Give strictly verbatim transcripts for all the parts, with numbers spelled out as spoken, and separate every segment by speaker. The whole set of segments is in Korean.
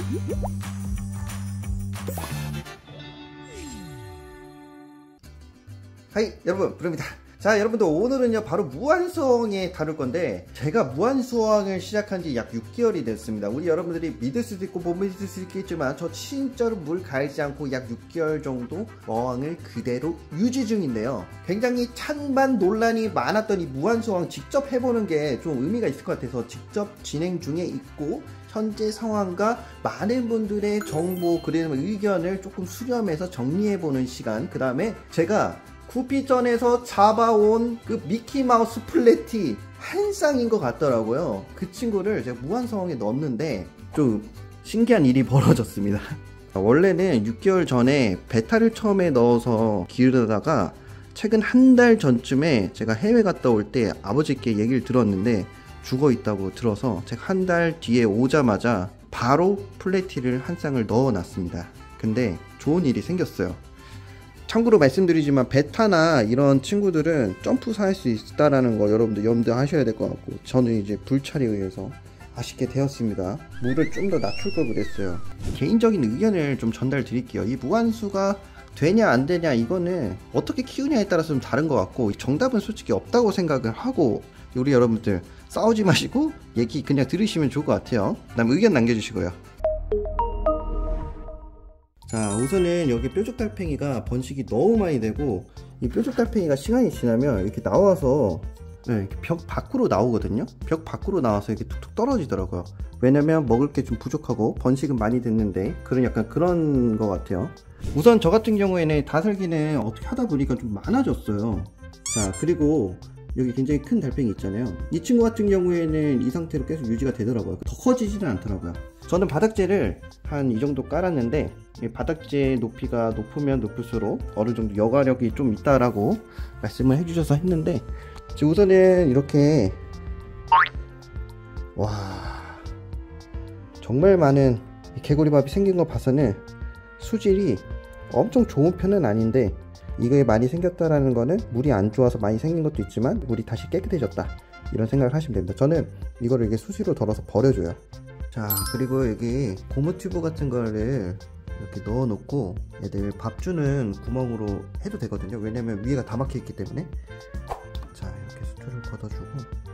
Speaker 1: 하이 여러분, 부릅니다. 자, 여러분들 오늘은요 바로 무한수왕에 다룰 건데, 제가 무한수왕을 시작한 지 약 육 개월이 됐습니다. 우리 여러분들이 믿을 수도 있고 못 믿을 수도 있겠지만 저 진짜로 물 갈지 않고 약 육 개월 정도 어항을 그대로 유지 중인데요, 굉장히 찬반 논란이 많았던 이 무한수왕 직접 해보는 게 좀 의미가 있을 것 같아서 직접 진행 중에 있고, 현재 상황과 많은 분들의 정보 그리고 의견을 조금 수렴해서 정리해보는 시간, 그 다음에 제가 구피전에서 잡아온 그 미키마우스 플래티 한 쌍인 것 같더라고요. 그 친구를 제가 무한수왕에 넣었는데 좀 신기한 일이 벌어졌습니다. 원래는 육 개월 전에 베타를 처음에 넣어서 기르다가 최근 한 달 전쯤에 제가 해외 갔다 올 때 아버지께 얘기를 들었는데 죽어 있다고 들어서 제가 한 달 뒤에 오자마자 바로 플래티를 한 쌍을 넣어 놨습니다. 근데 좋은 일이 생겼어요. 참고로 말씀드리지만 베타나 이런 친구들은 점프사할 수 있다라는 거 여러분들 염두하셔야 될 것 같고, 저는 이제 불찰에 의해서 아쉽게 되었습니다. 물을 좀 더 낮출 걸 그랬어요. 개인적인 의견을 좀 전달 드릴게요. 이 무한수가 되냐 안 되냐 이거는 어떻게 키우냐에 따라서 좀 다른 것 같고, 정답은 솔직히 없다고 생각을 하고, 우리 여러분들 싸우지 마시고 얘기 그냥 들으시면 좋을 것 같아요. 그다음 의견 남겨주시고요. 자, 우선은 여기 뾰족달팽이가 번식이 너무 많이 되고, 이 뾰족달팽이가 시간이 지나면 이렇게 나와서 네, 이렇게 벽 밖으로 나오거든요. 벽 밖으로 나와서 이렇게 툭툭 떨어지더라고요. 왜냐면 먹을 게 좀 부족하고 번식은 많이 됐는데, 그런 약간 그런 것 같아요. 우선 저 같은 경우에는 다슬기는 어떻게 하다 보니까 좀 많아졌어요. 자, 그리고 여기 굉장히 큰 달팽이 있잖아요. 이 친구 같은 경우에는 이 상태로 계속 유지가 되더라고요. 더 커지지는 않더라고요. 저는 바닥재를 한 이 정도 깔았는데, 이 바닥재 높이가 높으면 높을수록 어느 정도 여과력이 좀 있다라고 말씀을 해주셔서 했는데, 우선은 이렇게 와 정말 많은 개구리밥이 생긴 거 봐서는 수질이 엄청 좋은 편은 아닌데, 이게 많이 생겼다라는 거는 물이 안 좋아서 많이 생긴 것도 있지만 물이 다시 깨끗해졌다, 이런 생각을 하시면 됩니다. 저는 이거를 이게 수시로 덜어서 버려줘요. 자, 그리고 여기 고무 튜브 같은 거를 이렇게 넣어 놓고 애들 밥 주는 구멍으로 해도 되거든요. 왜냐면 위에가 다 막혀 있기 때문에. 자, 이렇게 수초를 걷어주고,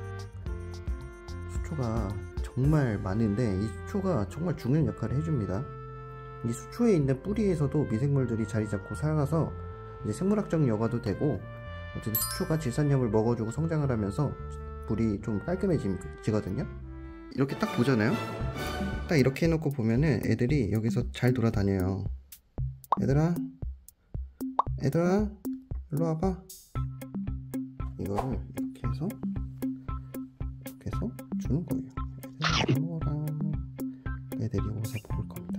Speaker 1: 수초가 정말 많은데 이 수초가 정말 중요한 역할을 해줍니다. 이 수초에 있는 뿌리에서도 미생물들이 자리 잡고 살아서 이제 생물학적 여과도 되고, 어쨌든 수초가 질산염을 먹어주고 성장을 하면서 물이 좀 깔끔해지거든요. 이렇게 딱 보잖아요. 딱 이렇게 해놓고 보면은 애들이 여기서 잘 돌아다녀요. 얘들아 얘들아 일로 와봐. 이거를 이렇게 해서 이렇게 해서 주는 거예요. 애들아 일로 와라. 애들이 오서 먹을 겁니다.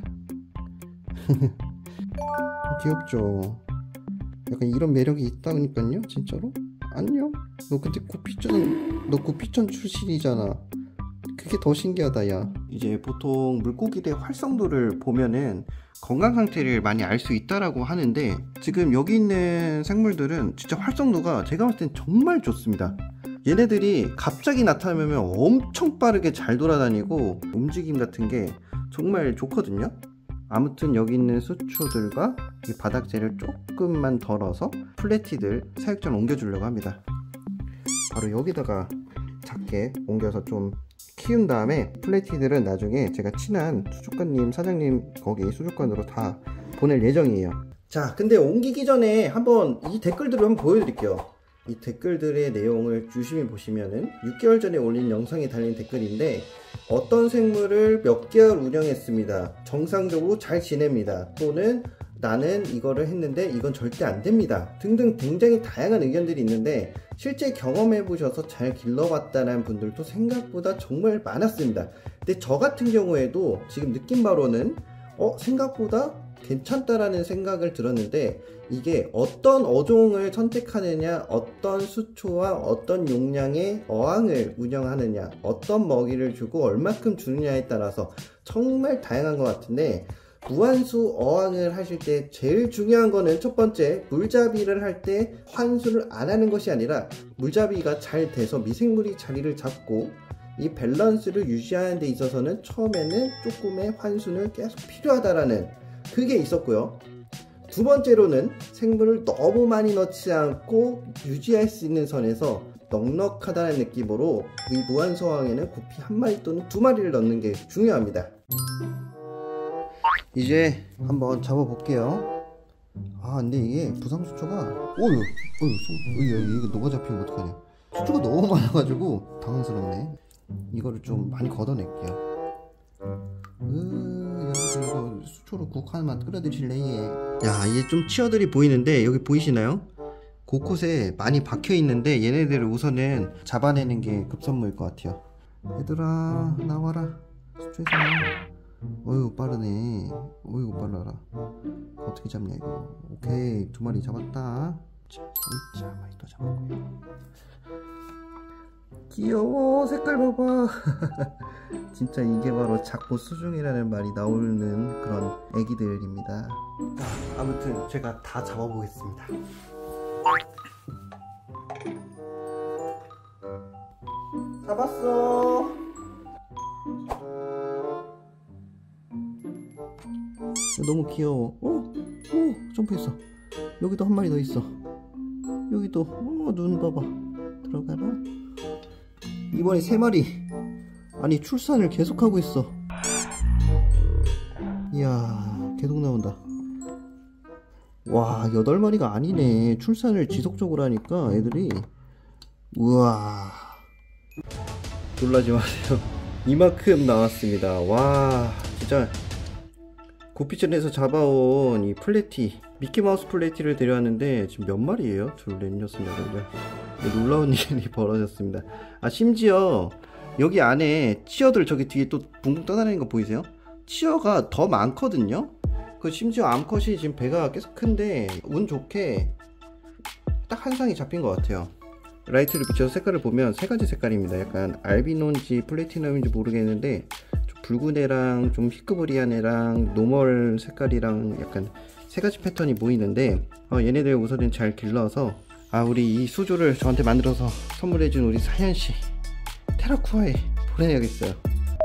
Speaker 1: 귀엽죠? 약간 이런 매력이 있다니까요. 진짜로? 안녕? 너 근데 구피천 너 구피천 출신이잖아. 그게 더 신기하다 야. 이제 보통 물고기들의 활성도를 보면은 건강 상태를 많이 알 수 있다라고 하는데, 지금 여기 있는 생물들은 진짜 활성도가 제가 봤을 땐 정말 좋습니다. 얘네들이 갑자기 나타나면 엄청 빠르게 잘 돌아다니고 움직임 같은 게 정말 좋거든요. 아무튼 여기 있는 수초들과 이 바닥재를 조금만 덜어서 플래티들 사육장 옮겨주려고 합니다. 바로 여기다가 작게 옮겨서 좀 키운 다음에 플래티들은 나중에 제가 친한 수족관님 사장님 거기 수족관으로 다 보낼 예정이에요. 자, 근데 옮기기 전에 한번 이 댓글들을 한번 보여드릴게요. 이 댓글들의 내용을 유심히 보시면은 육 개월 전에 올린 영상에 달린 댓글인데, 어떤 생물을 몇 개월 운영했습니다. 정상적으로 잘 지냅니다. 또는 나는 이거를 했는데 이건 절대 안 됩니다. 등등 굉장히 다양한 의견들이 있는데, 실제 경험해 보셔서 잘 길러봤다는 분들도 생각보다 정말 많았습니다. 근데 저 같은 경우에도 지금 느낌 바로는 어 생각보다 괜찮다라는 생각을 들었는데, 이게 어떤 어종을 선택하느냐, 어떤 수초와 어떤 용량의 어항을 운영하느냐, 어떤 먹이를 주고 얼마큼 주느냐에 따라서 정말 다양한 것 같은데, 무한수 어항을 하실 때 제일 중요한 거는 첫 번째, 물잡이를 할 때 환수를 안 하는 것이 아니라 물잡이가 잘 돼서 미생물이 자리를 잡고 이 밸런스를 유지하는 데 있어서는 처음에는 조금의 환수는 계속 필요하다라는 그게 있었고요. 두 번째로는 생물을 너무 많이 넣지 않고 유지할 수 있는 선에서 넉넉하다는 느낌으로 이 무한서왕에는 구피 한 마리 또는 두 마리를 넣는 게 중요합니다. 이제 한번 잡아볼게요. 아 근데 이게 부상수초가 어휴 어휴 이거 녹아 잡히면 어떡하냐. 수초가 너무 많아가지고 당황스럽네. 이거를 좀 많이 걷어낼게요. 으, 이거 수초로 국 하나만 끓여 드실래? 야, 이게 좀 치어들이 보이는데 여기 보이시나요? 곳곳에 많이 박혀 있는데 얘네들을 우선은 잡아내는 게 급선무일 것 같아요. 얘들아 나와라. 수초에서 나와. 어이구 빠르네. 어이구 빨라라. 어떻게 잡냐 이거. 오케이 두 마리 잡았다. 자, 자 한 마리 또 잡았고요. 귀여워. 색깔 봐봐. 진짜 이게 바로 작고 수중이라는 말이 나오는 그런 애기들입니다. 자, 아무튼 제가 다 잡아보겠습니다. 잡았어. 너무 귀여워. 오, 오, 점프했어. 여기도 한 마리 더 있어. 여기도. 오, 눈 봐봐. 들어가라. 이번에 세 마리. 아니 출산을 계속하고 있어. 이야 계속 나온다. 와 여덟 마리가 아니네. 출산을 지속적으로 하니까 애들이. 우와 놀라지 마세요. 이만큼 나왔습니다. 와 진짜 고피전에서 잡아온 이 플래티 미키마우스 플래티를 데려왔는데 지금 몇 마리예요? 둘, 넷, 여섯, 여덟. 놀라운 일이 벌어졌습니다. 아 심지어 여기 안에 치어들 저기 뒤에 또 붕붕 떠다니는 거 보이세요? 치어가 더 많거든요? 그 심지어 암컷이 지금 배가 계속 큰데 운 좋게 딱 한 쌍이 잡힌 것 같아요. 라이트를 비춰서 색깔을 보면 세 가지 색깔입니다. 약간 알비노인지 플래티넘인지 모르겠는데 좀 붉은 애랑 좀 히크브리한 애랑 노멀 색깔이랑 약간 세 가지 패턴이 보이는데 어, 얘네들 우선은 잘 길러서 아 우리 이 수조를 저한테 만들어서 선물해준 우리 사현씨 테라쿠아에 보내야겠어요.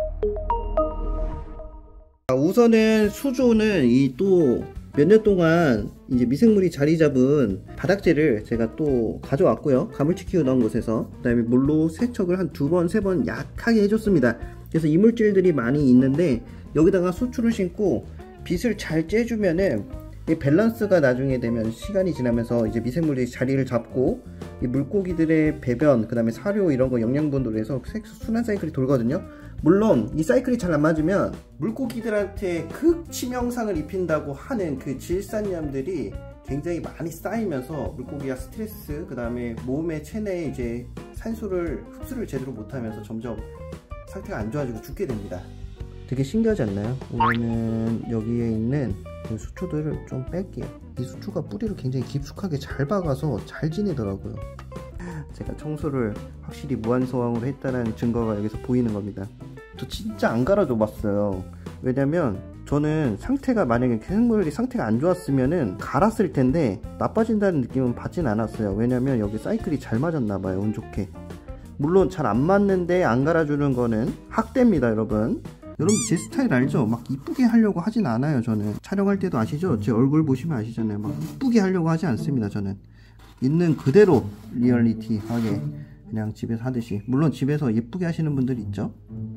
Speaker 1: 아, 우선은 수조는 이 또 몇 년 동안 이제 미생물이 자리 잡은 바닥재를 제가 또 가져왔고요. 가물치 키우던 곳에서. 그 다음에 물로 세척을 한 두 번, 세 번 약하게 해줬습니다. 그래서 이물질들이 많이 있는데 여기다가 수초를 심고 빛을 잘 쬐주면은 이 밸런스가 나중에 되면 시간이 지나면서 이제 미생물이 자리를 잡고 이 물고기들의 배변 그 다음에 사료 이런 거 영양분으로 해서 순환 사이클이 돌거든요. 물론 이 사이클이 잘 안 맞으면 물고기들한테 극치명상을 입힌다고 하는 그 질산염들이 굉장히 많이 쌓이면서 물고기가 스트레스 그 다음에 몸의 체내에 이제 산소를 흡수를 제대로 못하면서 점점 상태가 안 좋아지고 죽게 됩니다. 되게 신기하지 않나요? 우선은 여기에 있는 그 수초들을 좀 뺄게요. 이 수초가 뿌리를 굉장히 깊숙하게 잘 박아서 잘 지내더라고요. 제가 청소를 확실히 무한서왕으로 했다는 증거가 여기서 보이는 겁니다. 저 진짜 안 갈아줘 봤어요. 왜냐면 저는 상태가 만약에 생물이 상태가 안 좋았으면은 갈았을 텐데 나빠진다는 느낌은 받진 않았어요. 왜냐면 여기 사이클이 잘 맞았나봐요. 운 좋게. 물론 잘 안 맞는데 안 갈아주는 거는 학대입니다 여러분. 여러분 제 스타일 알죠? 막 이쁘게 하려고 하진 않아요. 저는 촬영할 때도 아시죠? 제 얼굴 보시면 아시잖아요. 막 이쁘게 하려고 하지 않습니다. 저는 있는 그대로 리얼리티하게 그냥 집에서 하듯이. 물론 집에서 예쁘게 하시는 분들이 있죠.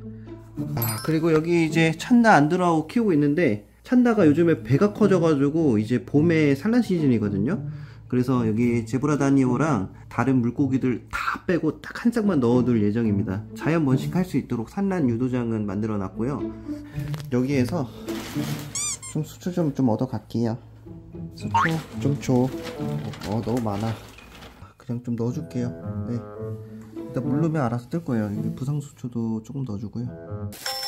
Speaker 1: 아 그리고 여기 이제 찬나 안드라고 키우고 있는데 찬나가 요즘에 배가 커져가지고 이제 봄에 산란 시즌이거든요. 그래서 여기 제브라다니오랑 다른 물고기들 다 빼고 딱 한 쌍만 넣어둘 예정입니다. 자연 번식할 수 있도록 산란 유도장은 만들어 놨고요. 여기에서 좀 수초 좀, 좀 얻어 갈게요. 수초 좀 줘. 어 너무 많아. 그냥 좀 넣어줄게요. 네. 일단 물 넣으면 알아서 뜰 거예요. 부상수초도 조금 넣어주고요.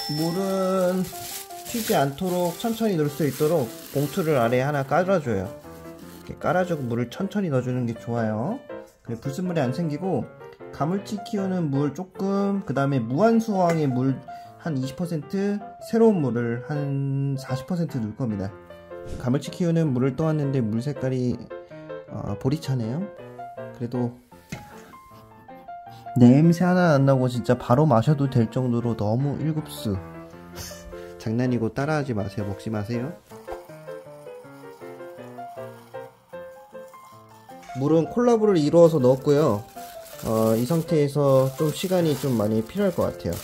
Speaker 1: 물은 튀지 않도록 천천히 넣을 수 있도록 봉투를 아래에 하나 깔아줘요. 이렇게 깔아주고 물을 천천히 넣어주는 게 좋아요. 그래 불순물이 안 생기고 가물치 키우는 물 조금 그 다음에 무한수왕의 물 한 이십 퍼센트 새로운 물을 한 사십 퍼센트 넣을 겁니다. 가물치 키우는 물을 떠왔는데 물 색깔이 어, 보리차네요. 그래도 냄새 하나 안 나고 진짜 바로 마셔도 될 정도로 너무 일급수. 장난이고 따라하지 마세요. 먹지 마세요. 물은 콜라보를 이루어서 넣었고요. 어, 이 상태에서 좀 시간이 좀 많이 필요할 것 같아요.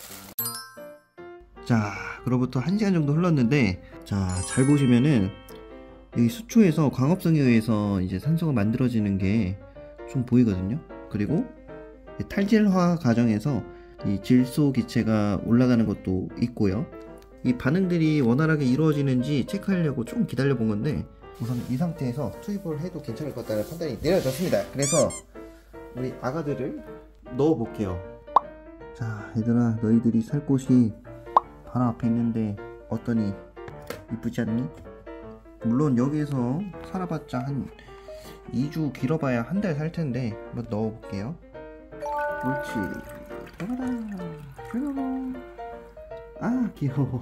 Speaker 1: 자, 그로부터 한 시간 정도 흘렀는데, 자, 잘 보시면은 여기 수초에서 광합성에 의해서 이제 산소가 만들어지는 게 좀 보이거든요. 그리고 탈질화 과정에서 이 질소 기체가 올라가는 것도 있고요. 이 반응들이 원활하게 이루어지는지 체크하려고 좀 기다려 본 건데, 우선 이 상태에서 투입을 해도 괜찮을 것 같다는 판단이 내려졌습니다. 그래서 우리 아가들을 넣어 볼게요. 자, 얘들아, 너희들이 살 곳이 바로 앞에 있는데 어떠니? 이쁘지 않니? 물론 여기에서 살아봤자 한 이 주, 길어봐야 한 달 살 텐데 한번 넣어 볼게요. 옳지. 들어가라. 들어가라. 아, 귀여워.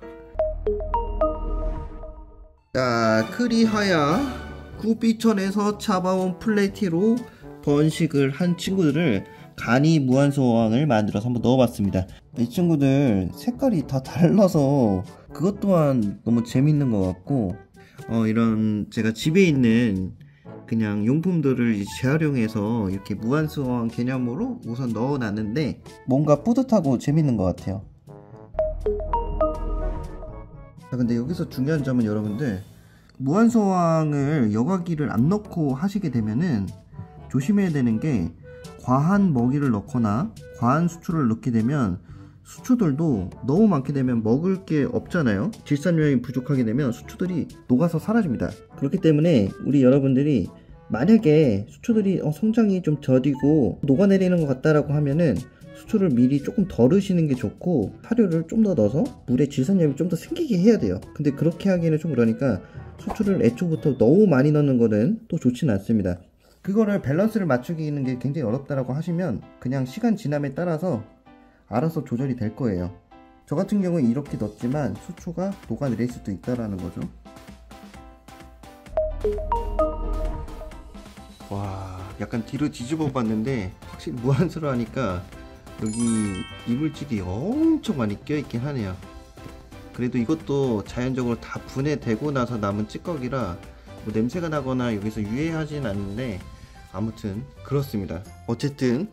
Speaker 1: 자, 크리하야 구피천에서 잡아온 플래티로 번식을 한 친구들을 간이 무한소 어항을 만들어서 한번 넣어봤습니다. 이 친구들 색깔이 다 달라서 그것 또한 너무 재밌는 것 같고, 어, 이런 제가 집에 있는 그냥 용품들을 재활용해서 이렇게 무한소 어항 개념으로 우선 넣어놨는데 뭔가 뿌듯하고 재밌는 것 같아요. 자, 근데 여기서 중요한 점은 여러분들, 무한소황을 여과기를 안 넣고 하시게 되면은 조심해야 되는 게, 과한 먹이를 넣거나 과한 수초를 넣게 되면 수초들도 너무 많게 되면 먹을 게 없잖아요. 질산염이 부족하게 되면 수초들이 녹아서 사라집니다. 그렇기 때문에 우리 여러분들이 만약에 수초들이 어, 성장이 좀 더디고 녹아내리는 것 같다라고 하면은 수초를 미리 조금 덜으시는 게 좋고, 사료를 좀 더 넣어서 물에 질산염이 좀 더 생기게 해야 돼요. 근데 그렇게 하기에는 좀 그러니까 수초를 애초부터 너무 많이 넣는 거는 또 좋지는 않습니다. 그거를 밸런스를 맞추기는 게 굉장히 어렵다라고 하시면 그냥 시간 지남에 따라서 알아서 조절이 될 거예요. 저 같은 경우는 이렇게 넣었지만 수초가 녹아내릴 수도 있다라는 거죠. 와, 약간 뒤로 뒤집어 봤는데 확실히 무한수로 하니까 여기 이물질이 엄청 많이 껴있긴 하네요. 그래도 이것도 자연적으로 다 분해되고 나서 남은 찌꺼기라 뭐 냄새가 나거나 여기서 유해하진 않는데, 아무튼 그렇습니다. 어쨌든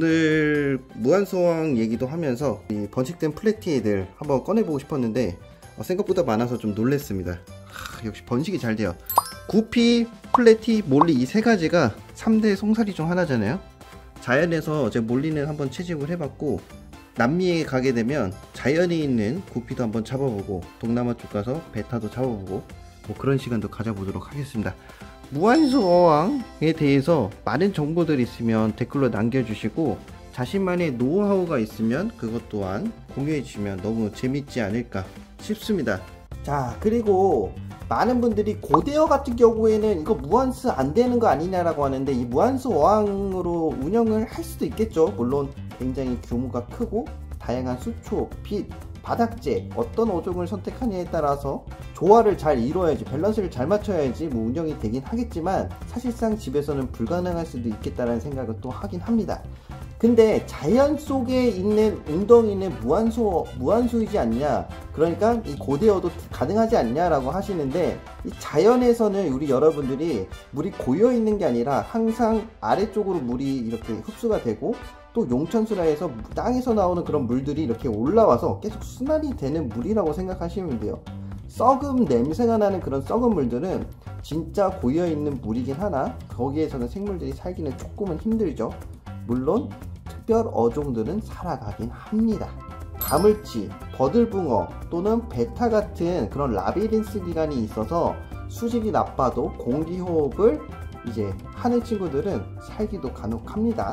Speaker 1: 오늘 무한소황 얘기도 하면서 이 번식된 플래티애들 한번 꺼내보고 싶었는데 어, 생각보다 많아서 좀 놀랬습니다. 하, 역시 번식이 잘 돼요. 구피, 플래티, 몰리 이 세 가지가 삼 대 송사리 중 하나잖아요. 자연에서 제 몰리는 한번 채집을 해봤고, 남미에 가게 되면 자연에 있는 구피도 한번 잡아보고, 동남아 쪽 가서 베타도 잡아보고, 뭐 그런 시간도 가져보도록 하겠습니다. 무한소 어항에 대해서 많은 정보들이 있으면 댓글로 남겨주시고, 자신만의 노하우가 있으면 그것 또한 공유해 주시면 너무 재밌지 않을까 싶습니다. 자, 그리고 많은 분들이 고대어 같은 경우에는 이거 무한스 안 되는 거 아니냐라고 하는데, 이 무한소 어항으로 운영을 할 수도 있겠죠. 물론 굉장히 규모가 크고 다양한 수초, 빛, 바닥재, 어떤 어종을 선택하느냐에 따라서 조화를 잘 이루어야지, 밸런스를 잘 맞춰야지 뭐 운영이 되긴 하겠지만, 사실상 집에서는 불가능할 수도 있겠다는 생각을 또 하긴 합니다. 근데 자연 속에 있는 웅덩이는 무한소, 무한소이지 않냐, 그러니까 이 고대어도 가능하지 않냐라고 하시는데, 이 자연에서는 우리 여러분들이 물이 고여 있는 게 아니라 항상 아래쪽으로 물이 이렇게 흡수가 되고, 또 용천수라에서 땅에서 나오는 그런 물들이 이렇게 올라와서 계속 순환이 되는 물이라고 생각하시면 돼요. 썩음 냄새가 나는 그런 썩은 물들은 진짜 고여있는 물이긴 하나 거기에서는 생물들이 살기는 조금은 힘들죠. 물론 특별 어종들은 살아가긴 합니다. 가물치, 버들붕어 또는 베타 같은 그런 라비린스 기관이 있어서 수질이 나빠도 공기호흡을 이제 하는 친구들은 살기도 간혹합니다.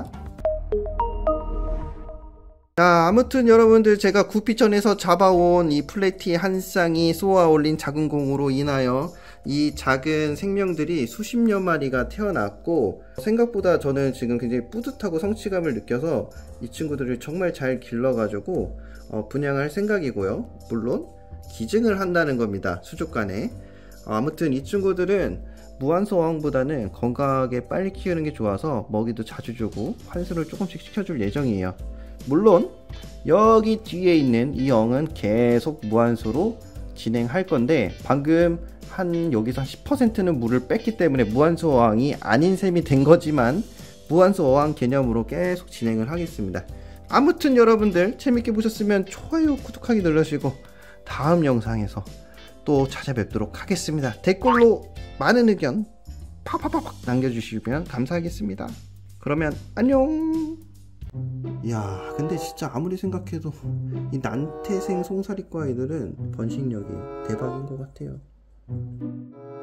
Speaker 1: 자, 아무튼 여러분들, 제가 구피천에서 잡아온 이 플래티 한 쌍이 쏘아 올린 작은 공으로 인하여 이 작은 생명들이 수십여 마리가 태어났고, 생각보다 저는 지금 굉장히 뿌듯하고 성취감을 느껴서 이 친구들을 정말 잘 길러가지고 어, 분양할 생각이고요. 물론 기증을 한다는 겁니다, 수족관에. 어, 아무튼 이 친구들은 무한소 어항보다는 건강하게 빨리 키우는 게 좋아서 먹이도 자주 주고 환수를 조금씩 시켜줄 예정이에요. 물론 여기 뒤에 있는 이 어항은 계속 무한소로 진행할 건데, 방금 한 여기서 한 십 퍼센트는 물을 뺐기 때문에 무한소 어항이 아닌 셈이 된 거지만 무한소 어항 개념으로 계속 진행을 하겠습니다. 아무튼 여러분들 재밌게 보셨으면 좋아요, 구독하기 눌러주시고 다음 영상에서 또 찾아뵙도록 하겠습니다. 댓글로 많은 의견 팍팍팍 남겨주시면 감사하겠습니다. 그러면 안녕. 야, 근데 진짜 아무리 생각해도 이 난태생 송사리과 아이들은 번식력이 대박인 것 같아요.